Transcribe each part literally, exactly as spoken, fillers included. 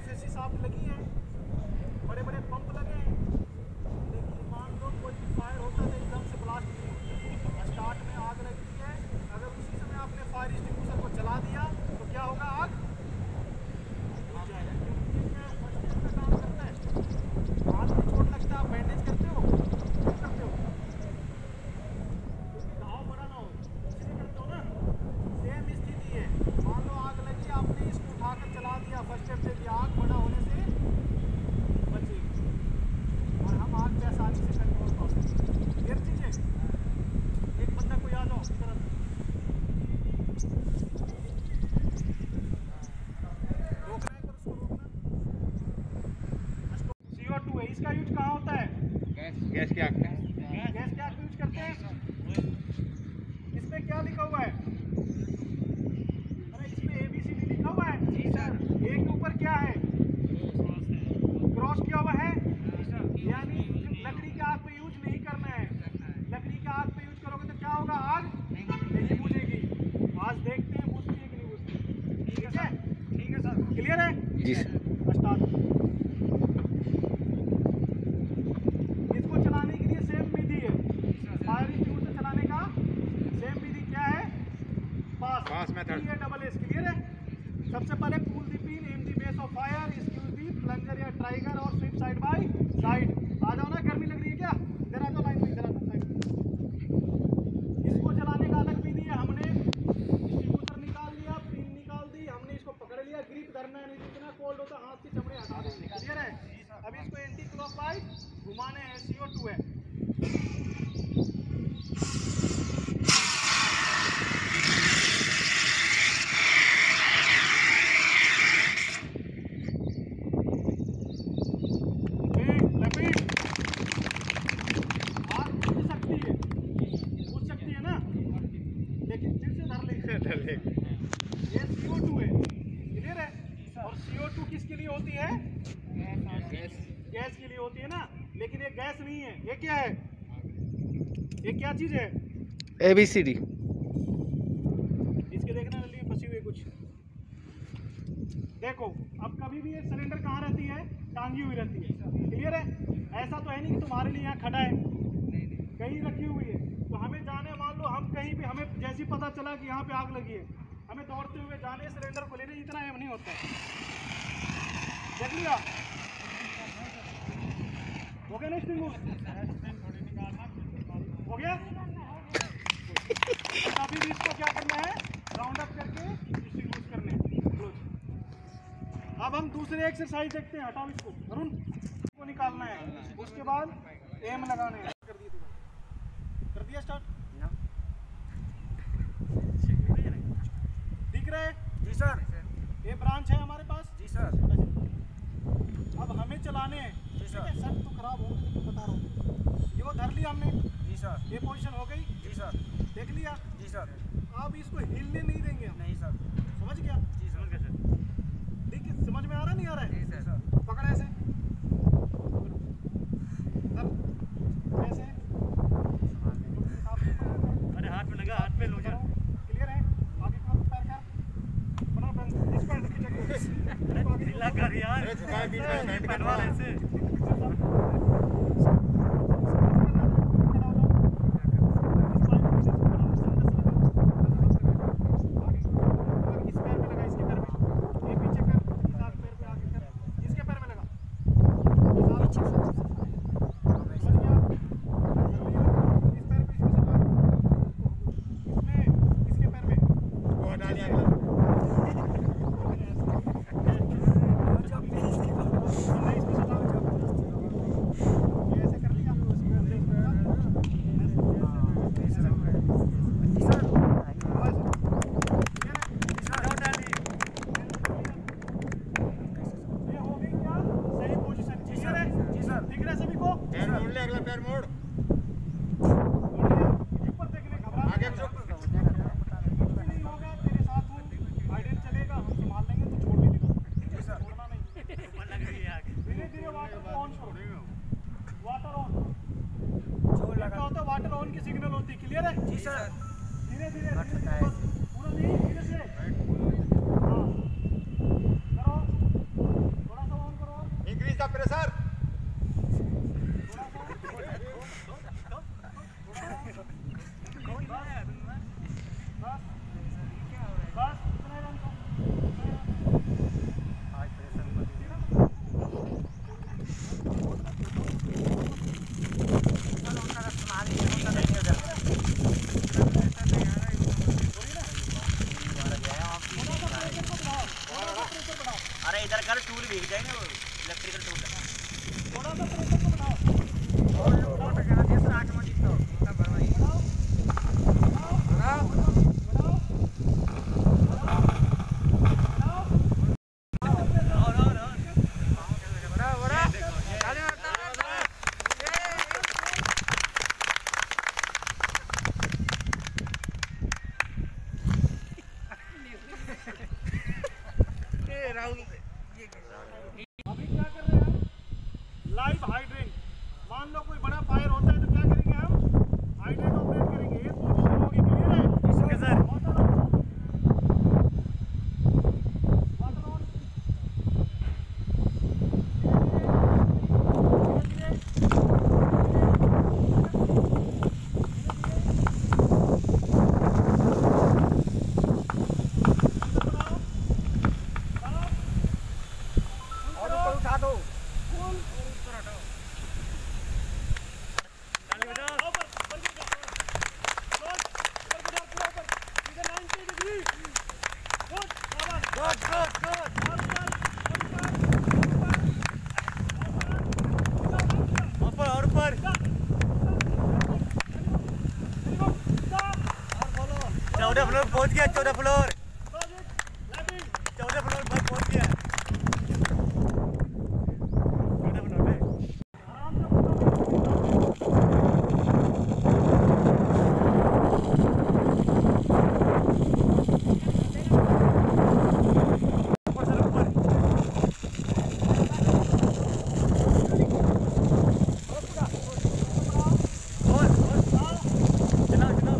FSc साफ लगी हैं, बड़े बड़े पंप लगे हैं, लेकिन मान लो कोई फायर होता तो एकदम से ब्लास्ट नहीं होता। स्टार्ट में आग लगी है, अगर उसी समय आपने फायर एक्सटिंग्विशर को चला दिया तो क्या होगा, आग बुझ जाएगी। ये क्या फर्स्ट एड का काम करता है। हाथ में चोट लगता है, आप बैंडेज करते हो, नहीं करते हो, क्योंकि घाव बड़ा ना हो, इसलिए करते हो ना। सेम स्थिति है, मान लो आग लगी, आपने इसको उठाकर चला दिया, फर्स्ट एड दे दिया, आग बड़ा होने से बचेगी और हम आग पे आसानी से कंट्रोल कर सकते हैं। ये चीज़ें एक बंदा को याद हो तरफ रोकना है, पर उसको रोकना। सी ओ टू है, इसका यूज कहाँ होता है, गैस गैस की आग में, गैस के आग में यूज करते हैं। इस पे क्या लिखा हुआ है, अरे इसमें ए बी सी डी लिखा हुआ है। जी सर। ए के ऊपर क्या है, क्रॉस किया हुआ है, यानी लकड़ी के आग पे यूज नहीं करना है। लकड़ी के आग पे यूज करोगे तो क्या होगा, आग नहीं बुझेगी। आज देखते हैं बुझती है कि नहीं बुझती। ठीक है, ठीक है सर, क्लियर है जी सर। स्टार्ट। इसको चलाने के लिए सेम विधि है, फायर एक्सटिंग्विशर चलाने का सेम विधि क्या है, पास पास मेथड, ये डबल एस। क्लियर है। सबसे पहले pull the pin aim the base of fire, squeeze the plunger या ट्राइगर और स्विप साइड बाय साइड। आ जाओ ना, गर्मी लग रही है क्या, इधर आ जाओ, लाइन में इधर आ जाओ, साइड। इसको चलाने का अलग विधि है। हमने एक्सटिंग्विशर निकाल लिया, पिन निकाल दी, हमने इसको पकड़ लिया, ग्रिप धरना है, नहीं इतना कोल्ड होता हाथ की चमड़े हटा देंगे। क्लियर है। अभी इसको एंटी क्लॉकवाइज घुमाने हैं, सी ओ टू है। ये सी ओ टू है, क्लियर है। और सी ओ टू किसके लिए होती है, गैस, गैस के लिए होती है ना। लेकिन ये गैस नहीं है, ये क्या है, ये क्या चीज है, ए बी सी डी। इसके देखना नली में फंसी हुई कुछ, देखो। अब कभी भी ये सिलेंडर कहाँ रहती है, टांगी हुई रहती है। क्लियर है। ऐसा तो है नहीं कि तुम्हारे लिए यहाँ खड़ा है, कहीं रखी हुई है। तो हमें जाने, मान लो हम कहीं भी, हमें जैसे ही पता चला कि यहाँ पे आग लगी है, हमें दौड़ते हुए जाने सिलेंडर को लेने, इतना एम नहीं होता है। देख लिया, हो गया ना एक्सटिंग्विश, हो गया। अभी भी इसको क्या करना है, राउंड अप करके एक्सटिंग्विश करने हैं। अब हम दूसरे एक्सरसाइज देखते हैं। हटाओ इसको, अरुण को निकालना है, उसके बाद एम लगाने हैं। कर दिया कर दिया स्टार्ट। दिख रहा है जी सर, ये ब्रांच है हमारे पास जी सर। अब हमें चलाने हैं जी सर। सर तो खराब हो गई, बता रहा हूँ। ये वो धर लिया हमने जी सर, ये पोजीशन हो गई जी सर, देख लिया जी सर। अब इसको हिलने नहीं देंगे हम, नहीं सर, समझ गया जी समझ गया सर। देखिए समझ में आ रहा नहीं आ रहा है जी सर। पकड़ ऐसे, ऐसे, अरे हाथ में लगा, हाथ पे लो जा। क्लियर है। आगे का पैर कर, बना बंद, इस पैर खींच, ढीला कर यार, झुका बीच में साइड करवा ऐसे। वाटर ऑन की सिग्नल होती है। क्लियर है जी सर। धीरे धीरे पूरा नहीं, धीरे से हाँ करो, थोड़ा Increase the pressure. अरे इधर कर टूल भीग जाएंगे वो इलेक्ट्रिकल टूल थोड़ा सा प्रेशर को बढ़ाओ और लोगों पे करा दिया सर आठ मत तो ना भरवाई बढ़ाओ बढ़ाओ और और और बड़ा बड़ा अरे ए राहुल अभी क्या कर रहे हैं? Live hydrant. मान लो कोई बड़ा फायर होता है तो क्या करेंगे हम? हाइड्रेंट ऑपरेट करेंगे। ये पोजीशन होगी, क्लियर है? Okay sir water on. Water on. और ऊपर उठा दो फुल ऊपर हटाओ ऊपर ऊपर ऊपर ऊपर ऊपर पूरा ऊपर इधर नाइंटी डिग्री गुड शाबाश गुड गुड गुड ऊपर और ऊपर चौदह फ्लोर पहुंच गया चौदह फ्लोर चौदह फ्लोर पर पहुंच गया चौदह फ्लोर पे ऊपर सर ऊपर और और चलाओ चलाओ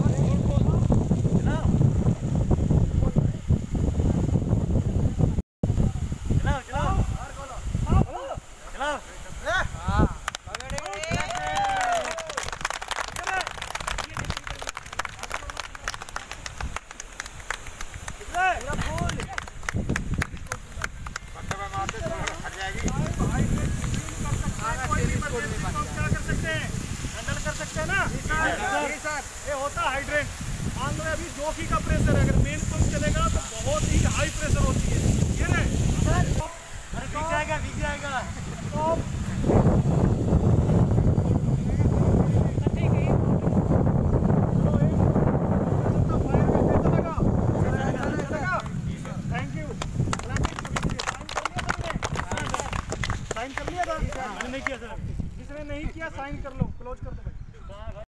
चलाओ चलाओ चलाओ चलाओ हाँ ये होता है हाइड्रेंट। मान लो अभी जोकी का प्रेशर है, अगर मेन पंप चलेगा तो बहुत ही हाई प्रेशर होती है। ये रे अरे भीग जाएगा भीग जाएगा थैंक यू। साइन कर लिया था? मैंने नहीं किया सर जिसने नहीं किया साइन कर लो।